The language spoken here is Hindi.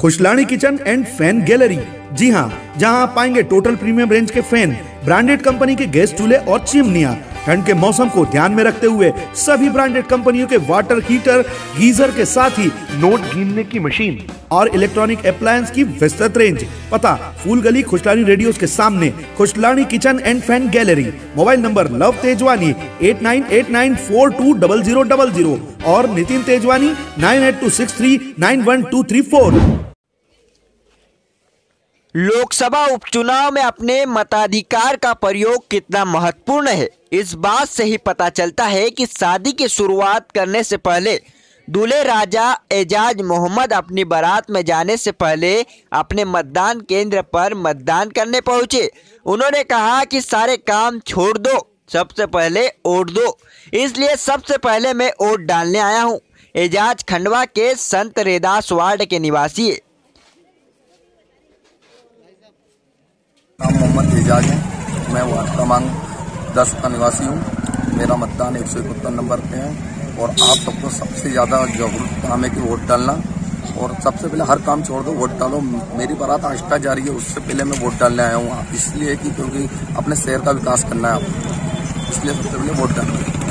Khushlani kitchen and fan gallery. जी हाँ, जहाँ आप पाएंगे टोटल प्रीमियम रेंज के फैन, ब्रांडेड कंपनी के गैस चूल्हे और चिमनियाँ। ठंड के मौसम को ध्यान में रखते हुए सभी ब्रांडेड कंपनियों के वाटर हीटर, गीजर के साथ ही नोट गिनने की मशीन और इलेक्ट्रॉनिक अप्लायंस की विस्तृत रेंज। पता फूल गली खुशलानी रेडियोस के सामने, Khushlani kitchen and fan gallery. Mobile number Lav Tejwani 8989420000 और नितिन तेजवानी 9826391234। लोकसभा उपचुनाव में अपने मताधिकार का प्रयोग कितना महत्वपूर्ण है, इस बात से ही पता चलता है कि शादी की शुरुआत करने से पहले दूल्हे राजा एजाज मोहम्मद अपनी बारात में जाने से पहले अपने मतदान केंद्र पर मतदान करने पहुंचे। उन्होंने कहा कि सारे काम छोड़ दो, सबसे पहले वोट दो, इसलिए सबसे पहले मैं वोट डालने आया हूं। एजाज खंडवा के संत रेदास वार्ड के निवासी है। नाम मोहम्मद एजाज है, मैं वार्ड क्रमांक 10 का निवासी हूँ। मेरा मतदान 171 नंबर पे है और आप सबको सबसे ज़्यादा जरूरत काम है कि वोट डालना, और सबसे पहले हर काम छोड़ दो, वोट डालो। मेरी बारात आष्टा जा रही है, उससे पहले मैं वोट डालने आया हूँ, इसलिए कि क्योंकि अपने शहर का विकास करना है, इसलिए सबसे पहले वोट डालना।